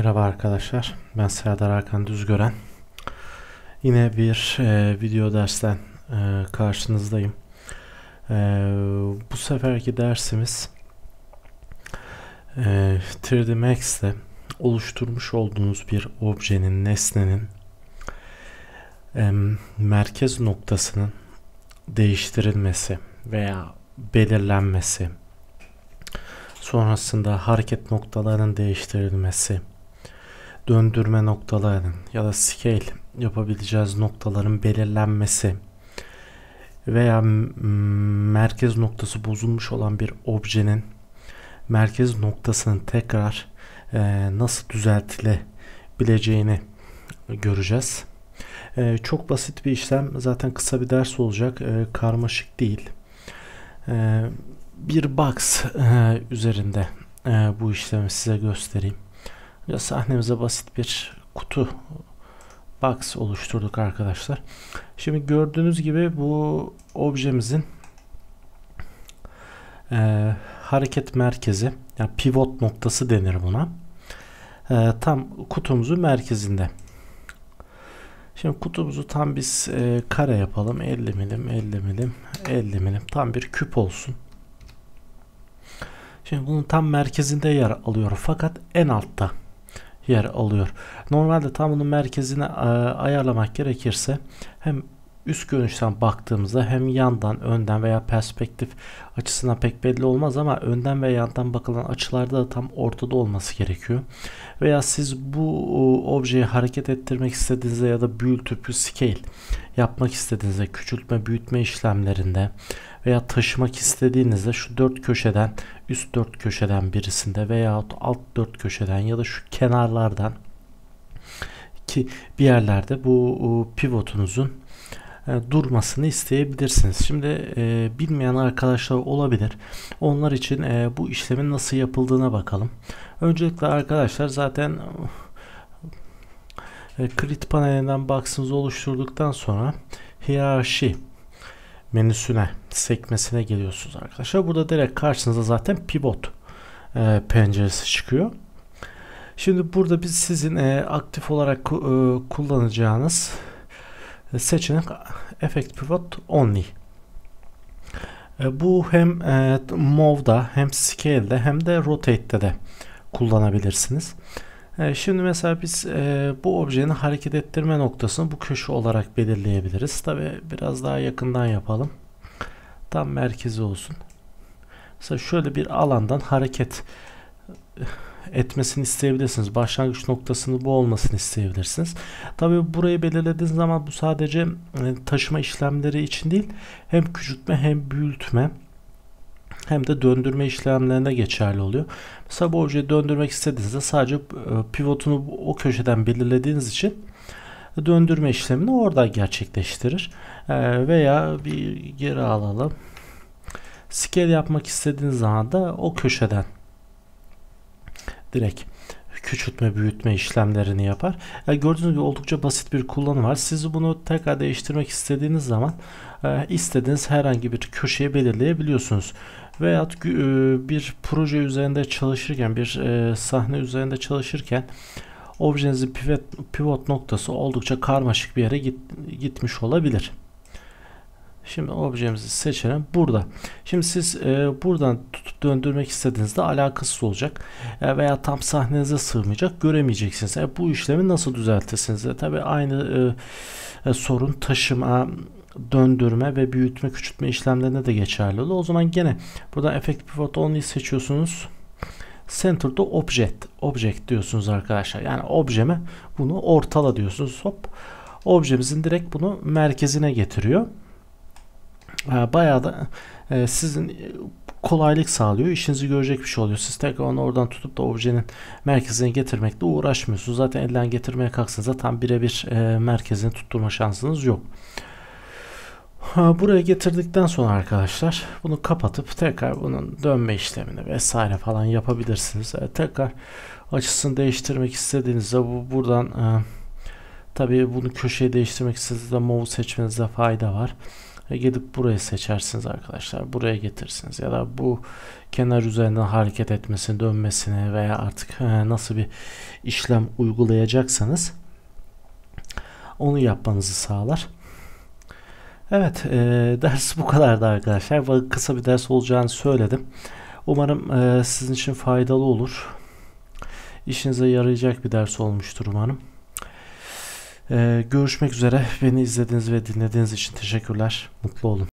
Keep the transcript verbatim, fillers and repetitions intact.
Merhaba arkadaşlar, ben Serdar Hakan Düzgören. Yine bir e, video dersten e, karşınızdayım. E, bu seferki dersimiz e, üç D Max'te oluşturmuş olduğunuz bir objenin, nesnenin e, merkez noktasının değiştirilmesi veya belirlenmesi, sonrasında hareket noktalarının değiştirilmesi, döndürme noktalarının ya da scale yapabileceğiz noktaların belirlenmesi veya merkez noktası bozulmuş olan bir objenin merkez noktasının tekrar e, nasıl düzeltilebileceğini göreceğiz. E, çok basit bir işlem, zaten kısa bir ders olacak, e, karmaşık değil. E, bir box e, üzerinde e, bu işlemi size göstereyim. Sahnemize basit bir kutu box oluşturduk arkadaşlar. Şimdi gördüğünüz gibi bu objemizin e, hareket merkezi, yani pivot noktası denir buna. E, tam kutumuzun merkezinde. Şimdi kutumuzu tam biz e, kare yapalım. elli milim, elli milim, elli milim. Tam bir küp olsun. Şimdi bunun tam merkezinde yer alıyor fakat en altta yer alıyor. Normalde tam bunun merkezine ayarlamak gerekirse hem üst görünüşten baktığımızda hem yandan, önden veya perspektif açısından pek belli olmaz ama önden ve yandan bakılan açılarda da tam ortada olması gerekiyor. Veya siz bu objeyi hareket ettirmek istediğinizde ya da büyütüp scale yapmak istediğinizde, küçültme büyütme işlemlerinde veya taşımak istediğinizde şu dört köşeden, üst dört köşeden birisinde veya alt dört köşeden ya da şu kenarlardan ki bir yerlerde bu pivotunuzun durmasını isteyebilirsiniz. Şimdi e, bilmeyen arkadaşlar olabilir. Onlar için e, bu işlemin nasıl yapıldığına bakalım. Öncelikle arkadaşlar zaten e, Create panelinden box'ınızı oluşturduktan sonra hiyerarşi menüsüne, sekmesine geliyorsunuz arkadaşlar. Burada direkt karşınıza zaten pivot e, penceresi çıkıyor. Şimdi burada biz sizin e, aktif olarak e, kullanacağınız seçenek Effect Pivot Only. E, bu hem e, Move'da hem Scale'de hem de Rotate'de de kullanabilirsiniz. E, şimdi mesela biz e, bu objenin hareket ettirme noktasını bu köşe olarak belirleyebiliriz. Tabi biraz daha yakından yapalım. Tam merkezi olsun. Mesela şöyle bir alandan hareket etmesini isteyebilirsiniz. Başlangıç noktasını bu olmasını isteyebilirsiniz. Tabii burayı belirlediğiniz zaman bu sadece taşıma işlemleri için değil, hem küçültme hem büyütme hem de döndürme işlemlerine geçerli oluyor. Mesela bu objeyi döndürmek istediğinizde sadece pivotunu o köşeden belirlediğiniz için döndürme işlemini orada gerçekleştirir. Veya bir geri alalım. Scale yapmak istediğiniz zaman da o köşeden direkt küçültme büyütme işlemlerini yapar. Yani gördüğünüz gibi oldukça basit bir kullanım var. Siz bunu tekrar değiştirmek istediğiniz zaman e, istediğiniz herhangi bir köşeyi belirleyebiliyorsunuz. Veyahut e, bir proje üzerinde çalışırken, bir e, sahne üzerinde çalışırken objenizin pivot, pivot noktası oldukça karmaşık bir yere git, gitmiş olabilir. Şimdi objemizi seçelim burada. Şimdi siz e, buradan tutup döndürmek istediğinizde alakasız olacak e, veya tam sahnenize sığmayacak, göremeyeceksiniz. E, bu işlemi nasıl düzeltirsiniz? E, tabii aynı e, e, sorun taşıma, döndürme ve büyütme, küçültme işlemlerine de geçerli oluyor. O zaman gene buradan Effect Pivot Only seçiyorsunuz. Center'da Object, Object diyorsunuz arkadaşlar. Yani objeme bunu ortala diyorsunuz. Hop, objemizin direkt bunu merkezine getiriyor. Bayağı da e, sizin kolaylık sağlıyor. İşinizi görecek bir şey oluyor. Siz tekrar onu oradan tutup da objenin merkezine getirmekle uğraşmıyorsunuz. Zaten elden getirmeye kalksanız da tam birebir e, merkezine tutturma şansınız yok. Ha, buraya getirdikten sonra arkadaşlar bunu kapatıp tekrar bunun dönme işlemini vesaire falan yapabilirsiniz. E, tekrar açısını değiştirmek istediğinizde bu buradan e, tabii bunu köşeye değiştirmek istediğinizde move seçmenizde fayda var. Ve gidip burayı seçersiniz arkadaşlar. Buraya getirirsiniz ya da bu kenar üzerinden hareket etmesini, dönmesini veya artık nasıl bir işlem uygulayacaksanız onu yapmanızı sağlar. Evet, e, ders bu kadardı arkadaşlar. Kısa bir ders olacağını söyledim. Umarım e, sizin için faydalı olur. İşinize yarayacak bir ders olmuştur umarım. E, görüşmek üzere. Beni izlediğiniz ve dinlediğiniz için teşekkürler. Mutlu olun.